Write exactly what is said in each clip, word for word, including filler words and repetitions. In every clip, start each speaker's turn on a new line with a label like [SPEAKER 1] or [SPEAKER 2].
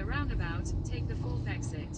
[SPEAKER 1] the roundabout, take the fourth exit.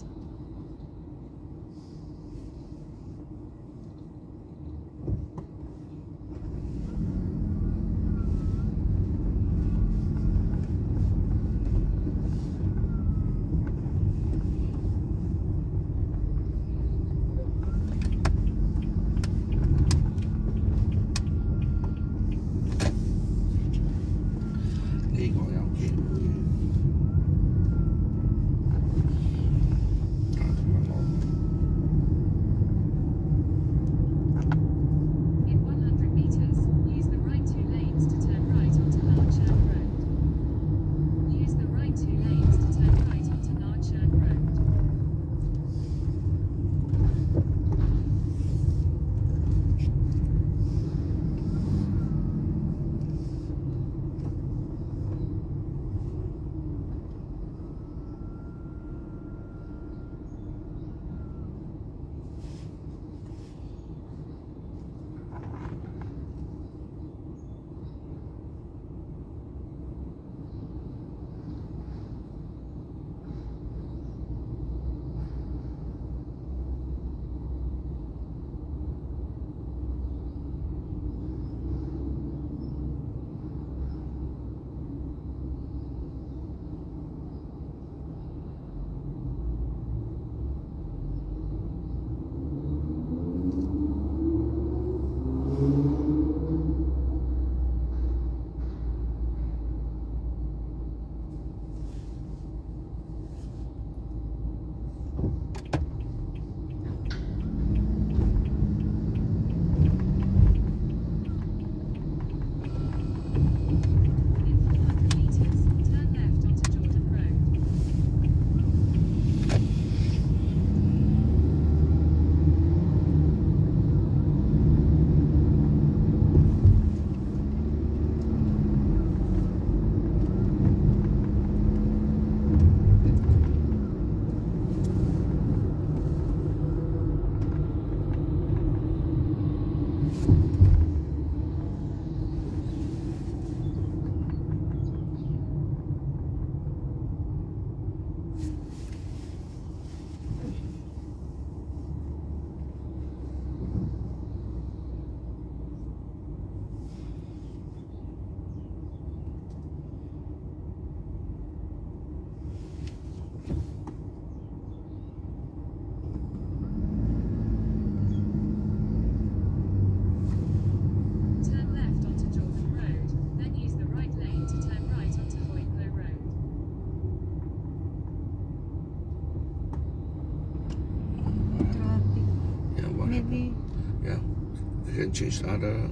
[SPEAKER 2] Change the other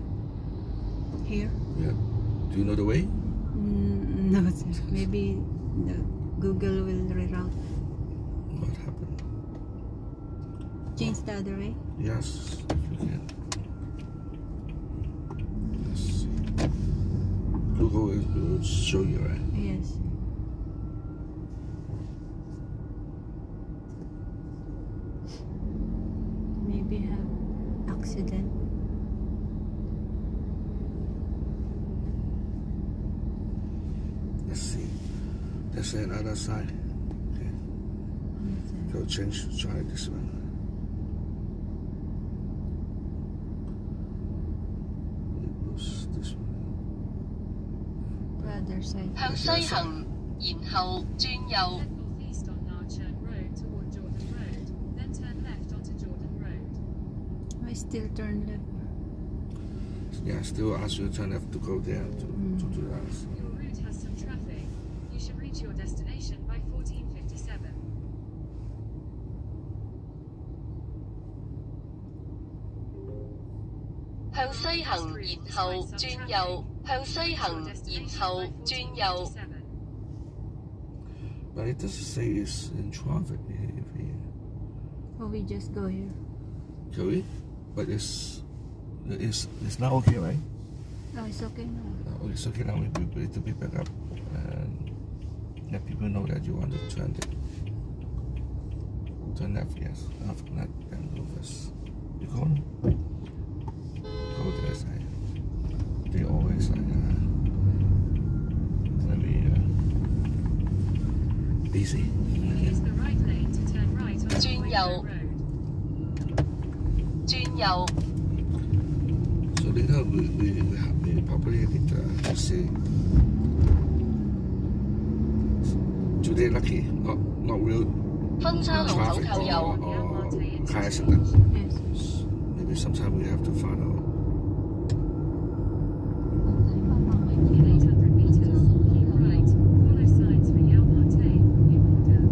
[SPEAKER 3] here.
[SPEAKER 2] Yeah. Do you know the way?
[SPEAKER 3] Mm, no, sir. Maybe the Google will reroute.
[SPEAKER 2] What happened?
[SPEAKER 3] Change the other way.
[SPEAKER 2] Yes, if you can. Let's see. Google will, will show you, right?
[SPEAKER 3] Yes. Maybe have accident.
[SPEAKER 2] Let's see. There's another side. Okay.
[SPEAKER 3] Yes,
[SPEAKER 2] Go change. Try this one. It was this one.
[SPEAKER 3] The other side.
[SPEAKER 4] 向西行，然後轉右。
[SPEAKER 1] Head northeast on Narchurn Road toward Jordan Road, then turn left onto Jordan Road.
[SPEAKER 3] I still turn left.
[SPEAKER 2] Yeah, still ask you to turn left to go there to,
[SPEAKER 3] Mm.
[SPEAKER 2] to do that.
[SPEAKER 1] Your route has some traffic. You should reach your destination by fourteen fifty-seven.
[SPEAKER 4] 向西行，然後轉右。向西行，然後轉右。
[SPEAKER 2] But it doesn't say it's in traffic here.
[SPEAKER 3] Oh, we just go here.
[SPEAKER 2] Can we? But it's it's it's not okay, right?
[SPEAKER 3] No, it's okay now.
[SPEAKER 2] Oh, it's okay now. We we need to be back up and let people know that you want to turn it. Turn left, yes. After that, then go first. You go on. Go there, side. They always like uh, let me uh, Easy.
[SPEAKER 1] Use the right lane to turn right onto
[SPEAKER 4] Chuyên
[SPEAKER 1] Window
[SPEAKER 4] dầu.
[SPEAKER 1] Road.
[SPEAKER 4] 轉右
[SPEAKER 2] So later we, we, we, have, we probably need to, to see. Today lucky, not not real
[SPEAKER 4] 分叉路口
[SPEAKER 2] traffic
[SPEAKER 4] 靠
[SPEAKER 2] or,
[SPEAKER 4] 右
[SPEAKER 2] or car accident.
[SPEAKER 3] Yes.
[SPEAKER 2] Maybe sometime we have to find out.
[SPEAKER 1] In eight hundred meters, keep right. Follow signs for Yao Mate, New Border.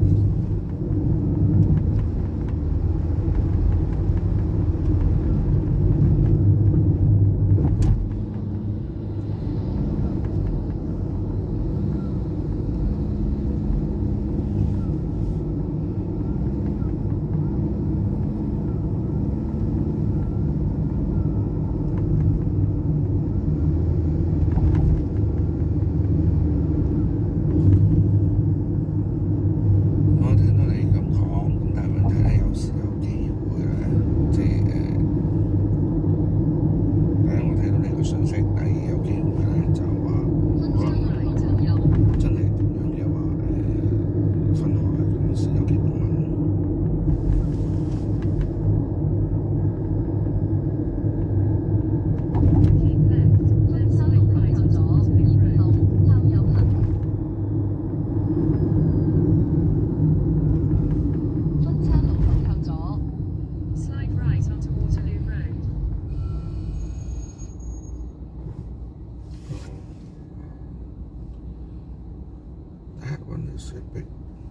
[SPEAKER 2] It's a big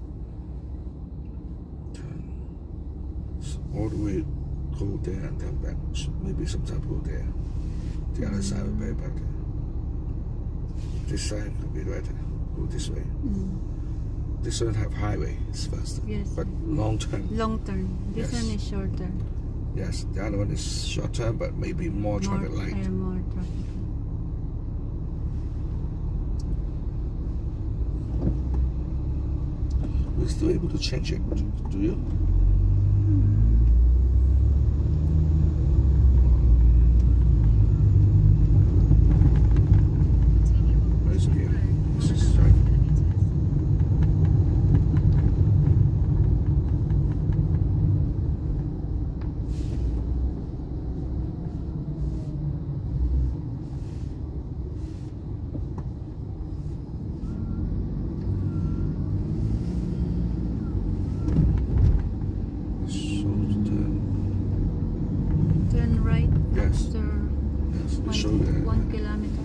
[SPEAKER 2] turn. So all the way go there and then back. So maybe sometime go there. The other side will be better. This side could be better. Go this way.
[SPEAKER 3] Mm.
[SPEAKER 2] This one have highway, it's faster.
[SPEAKER 3] Yes.
[SPEAKER 2] But long term.
[SPEAKER 3] Long term. This
[SPEAKER 2] Yes.
[SPEAKER 3] one is shorter.
[SPEAKER 2] Yes, the other one is short term, but maybe more,
[SPEAKER 3] More,
[SPEAKER 2] traffic light.
[SPEAKER 3] uh, more traffic.
[SPEAKER 2] We're still able to change it, do you?
[SPEAKER 1] Continue on
[SPEAKER 2] Where's it
[SPEAKER 1] Waterloo
[SPEAKER 2] here?
[SPEAKER 1] Road,
[SPEAKER 2] This is
[SPEAKER 1] one
[SPEAKER 2] right.
[SPEAKER 1] hundred kilometers.
[SPEAKER 2] So turn.
[SPEAKER 3] Turn right
[SPEAKER 2] Yes.
[SPEAKER 3] after
[SPEAKER 2] Yes, it
[SPEAKER 3] one,
[SPEAKER 2] show the
[SPEAKER 3] one kilometer.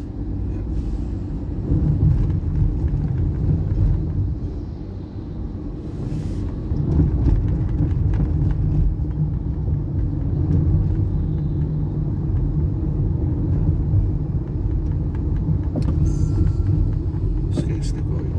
[SPEAKER 2] Okay, still going.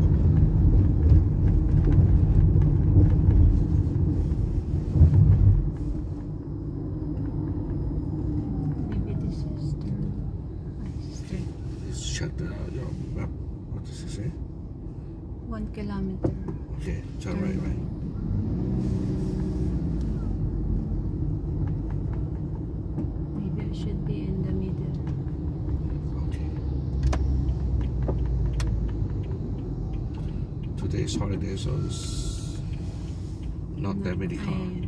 [SPEAKER 3] Maybe this is turn right straight.
[SPEAKER 2] Let's check the, your map. What does it say?
[SPEAKER 3] One kilometer.
[SPEAKER 2] Okay, turn right, right.
[SPEAKER 3] Maybe it should be in the middle.
[SPEAKER 2] Okay. Today's holiday, so it's not that many cars.
[SPEAKER 3] Ayan.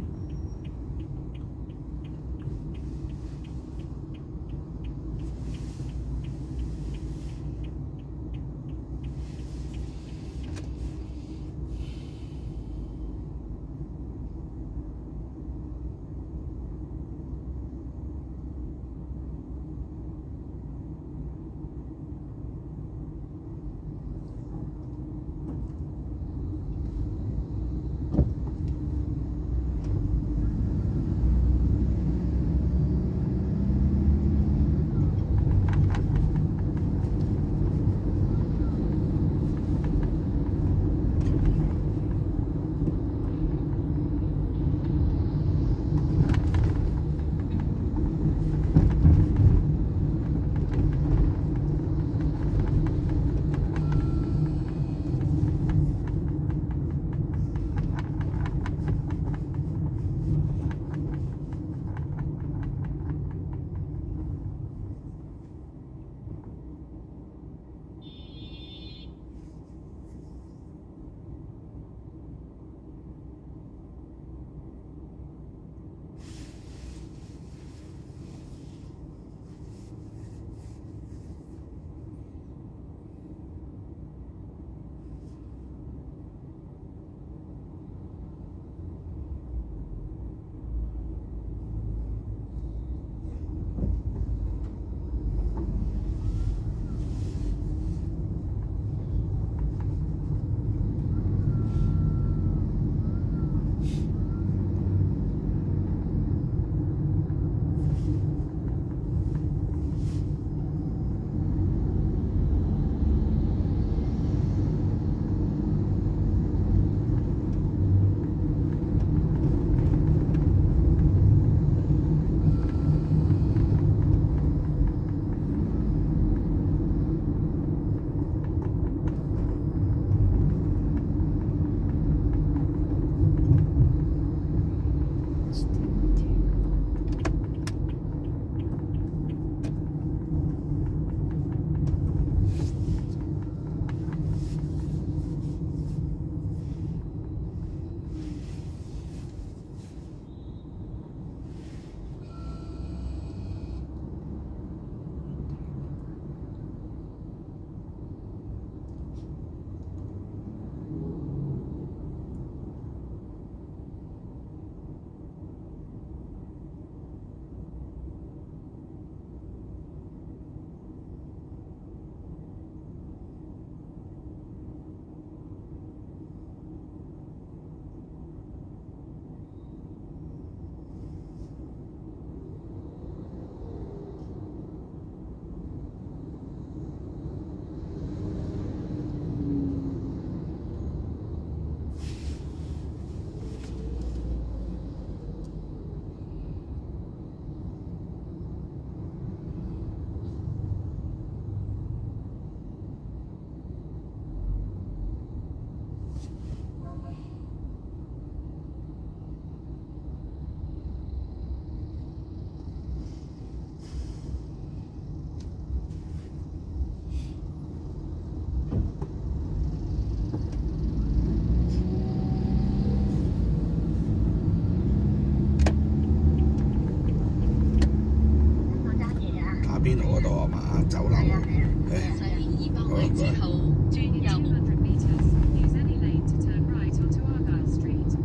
[SPEAKER 2] 下酒樓。誒，好啊，
[SPEAKER 4] 之後轉
[SPEAKER 1] In
[SPEAKER 4] 右。
[SPEAKER 1] two hundred meters, use any lane to turn right onto Argyle Street.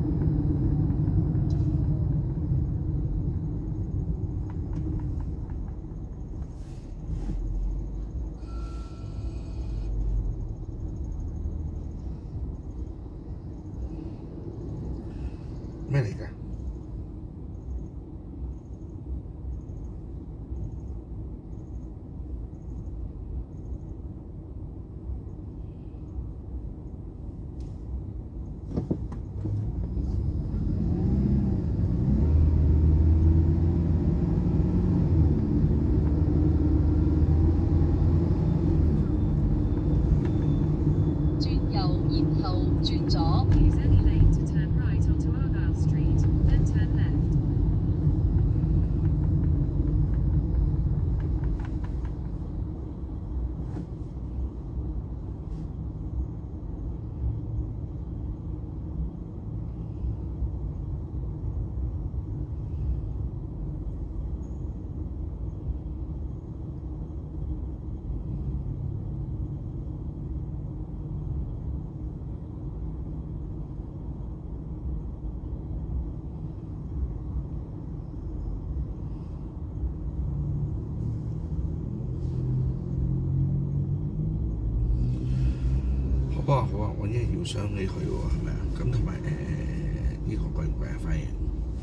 [SPEAKER 2] 咩嚟㗎？
[SPEAKER 4] 轉右，然後轉左。
[SPEAKER 1] Use any lane to turn right onto Argyle Street, then turn left.
[SPEAKER 2] 好啊好啊，我一日要上你去喎，係咪啊？咁同埋誒呢個貴唔貴啊？反應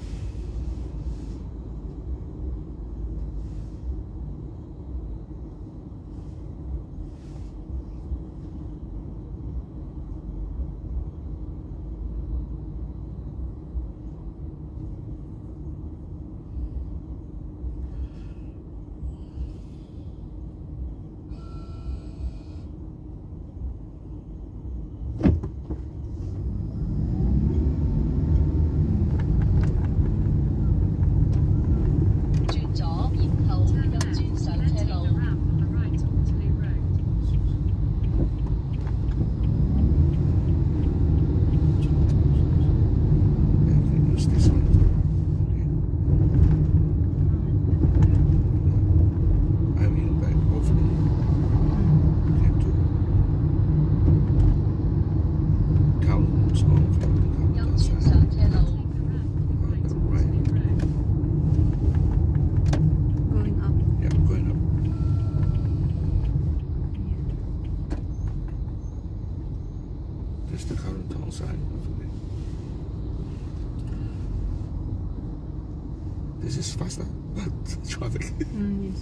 [SPEAKER 4] 轉左，然後
[SPEAKER 1] Turn
[SPEAKER 4] 右
[SPEAKER 1] left,
[SPEAKER 4] 轉上
[SPEAKER 1] then
[SPEAKER 4] 車
[SPEAKER 1] take the
[SPEAKER 4] 路。
[SPEAKER 1] ramp on the right to Waterloo Road.
[SPEAKER 2] use this one. Okay. I mean, like, hopefully, get to Kowloon, so hopefully we can
[SPEAKER 4] 右
[SPEAKER 2] come
[SPEAKER 4] 轉
[SPEAKER 2] outside.
[SPEAKER 4] 上車路。
[SPEAKER 1] Take the ramp on the right to Waterloo Road.
[SPEAKER 3] Going up.
[SPEAKER 2] Yeah, going up. This is the Kowloon Tong side, hopefully. This is faster, but traffic.
[SPEAKER 3] Mm, yes.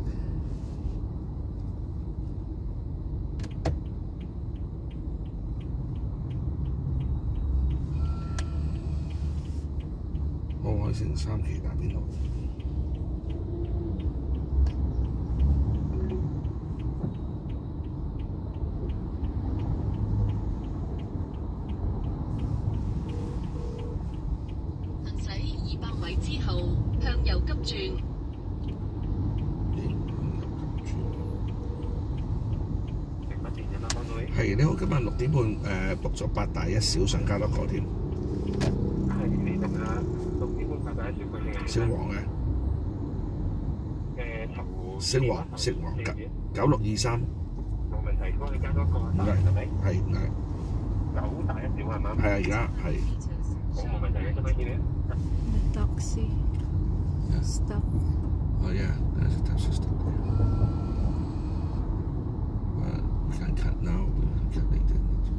[SPEAKER 2] 我愛城三期打邊爐。
[SPEAKER 4] 行駛二百米之後，向右急轉。
[SPEAKER 2] 係咧，我今晚六點半誒 book 咗八大一小，想加多個添。
[SPEAKER 5] 係你定啊？六點半八大一小佢定係
[SPEAKER 2] 星黃嘅，
[SPEAKER 5] 誒頭
[SPEAKER 2] 星黃星黃九九六二三，
[SPEAKER 5] 冇問題。幫你加多個
[SPEAKER 2] 唔該，
[SPEAKER 5] 係咪？
[SPEAKER 2] 係唔該，
[SPEAKER 5] 九大一小係嘛？
[SPEAKER 2] 係啊，而家係
[SPEAKER 1] Meters,
[SPEAKER 5] 好冇問題嘅，做乜嘢咧？
[SPEAKER 3] The taxi stop.
[SPEAKER 2] Oh yeah, there's a taxi stop there. But we can cut now, we can cut later.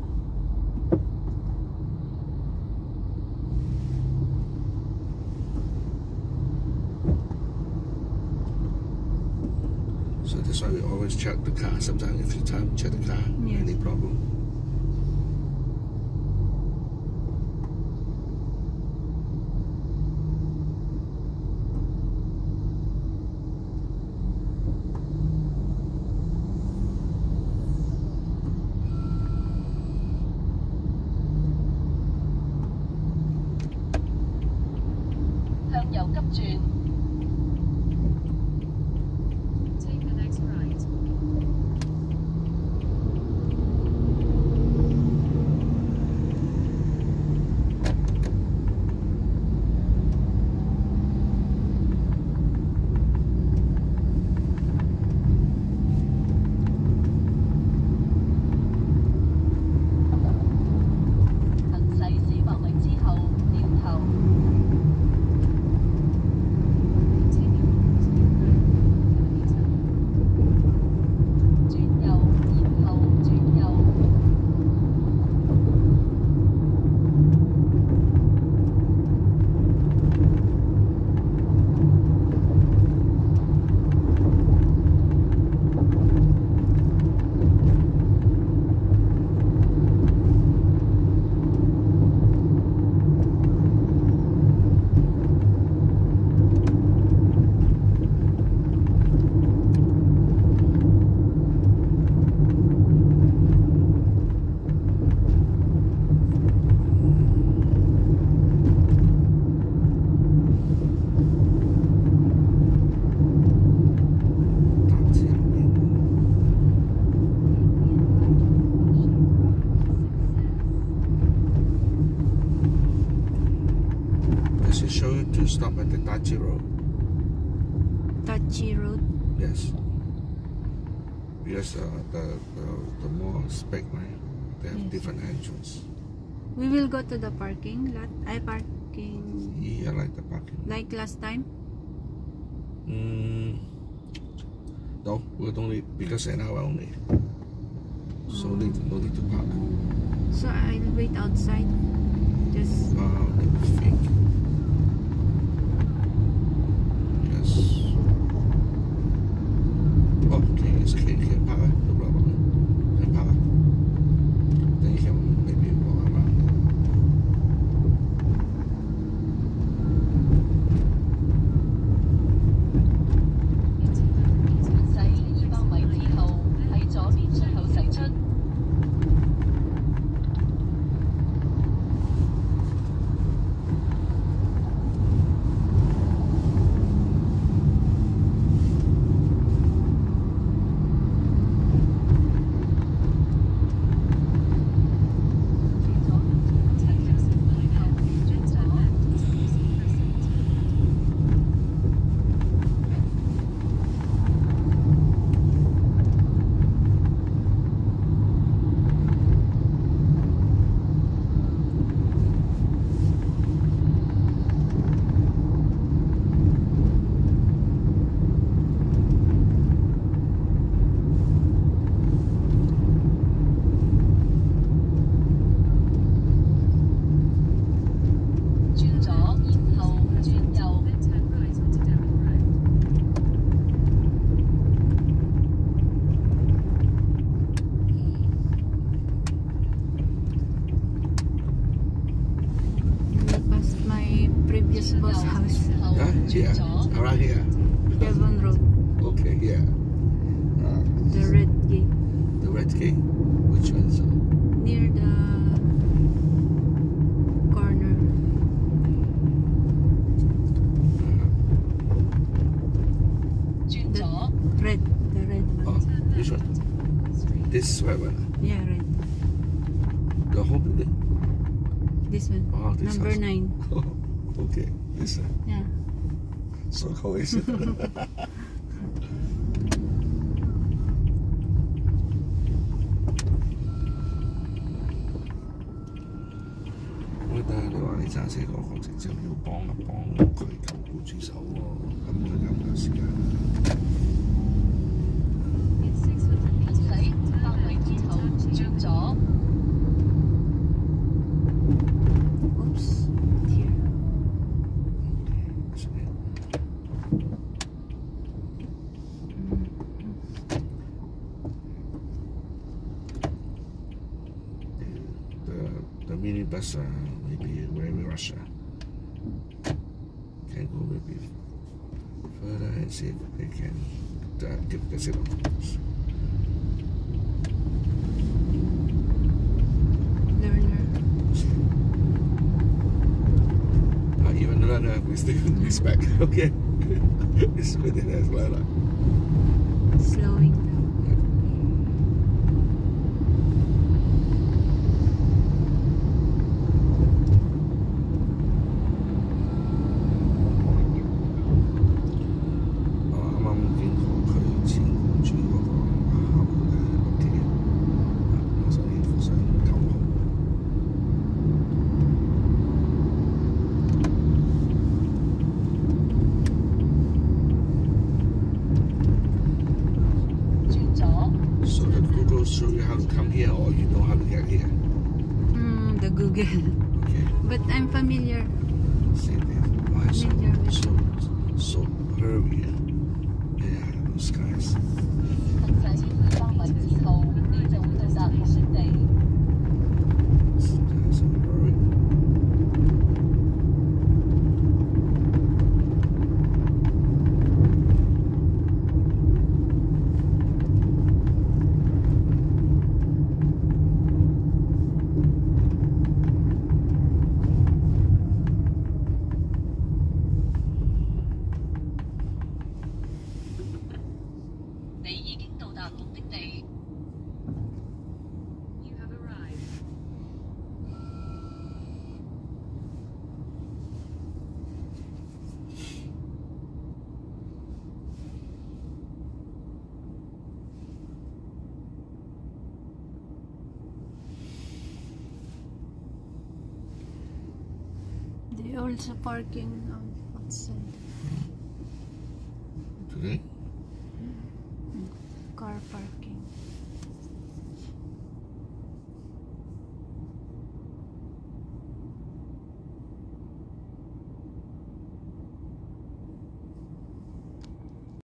[SPEAKER 2] So that's why we always check the car. Sometimes if you time check the car,
[SPEAKER 3] Yes.
[SPEAKER 2] any problem.
[SPEAKER 1] Take the next right.
[SPEAKER 2] 誒 stop at the Tachi Road.
[SPEAKER 3] Tachi Road.
[SPEAKER 2] Yes. Because uh, the, the the mall is big, right? They have
[SPEAKER 3] Yes.
[SPEAKER 2] different entrance.
[SPEAKER 3] We will go to the parking lot. I parking
[SPEAKER 2] Yeah, like the parking.
[SPEAKER 3] like last time.
[SPEAKER 2] Mm, no, we don't need because an hour only. So
[SPEAKER 3] Oh.
[SPEAKER 2] need no need to park.
[SPEAKER 3] So I'll wait outside. Just
[SPEAKER 2] Uh, let me think. Yes. Oh, okay, it's okay. You can park. No problem. You can park. Then you can maybe walk around.
[SPEAKER 4] 駛二百米之後，喺左邊出口駛出。
[SPEAKER 3] previous boss house.
[SPEAKER 2] Yeah, yeah, around here.
[SPEAKER 3] Devon Road.
[SPEAKER 2] Okay, yeah. Uh,
[SPEAKER 3] The red gate.
[SPEAKER 2] the red gate. Which one's uh,
[SPEAKER 3] Near the corner. The red. The red
[SPEAKER 2] oh,
[SPEAKER 3] one.
[SPEAKER 2] which one? This red one.
[SPEAKER 3] Yeah, red.
[SPEAKER 2] The whole building.
[SPEAKER 3] This one.
[SPEAKER 2] Oh, this
[SPEAKER 3] Number
[SPEAKER 2] house.
[SPEAKER 3] nine.
[SPEAKER 2] Oh, okay. This one.
[SPEAKER 3] Yeah.
[SPEAKER 2] So coincident.喂，但係你話你揸車個過程之後要幫一幫佢救護住手喎，咁佢夠唔夠時間？
[SPEAKER 1] It's six hundred meters.
[SPEAKER 4] 駛百米之後轉左。
[SPEAKER 3] Oops. Here.
[SPEAKER 2] The the minibus uh, maybe very rush. uh, Can go maybe further and see if they can uh, give the signal.
[SPEAKER 3] Learner.
[SPEAKER 2] Uh, even learner, we still respect. Okay, it's within as learner.
[SPEAKER 3] Slowing down.
[SPEAKER 2] So the Google show you how to come here, or you know how to get here.
[SPEAKER 3] Hmm, the Google.
[SPEAKER 2] Okay.
[SPEAKER 3] But I'm familiar.
[SPEAKER 2] See there. Why so
[SPEAKER 3] Familiar with
[SPEAKER 2] so so hurry? Yeah, those guys.
[SPEAKER 4] 行駛二百米之後，你就會到達目的地。
[SPEAKER 2] Those guys are hurry.
[SPEAKER 3] They also parking um, outside.
[SPEAKER 2] Today?
[SPEAKER 3] Car park.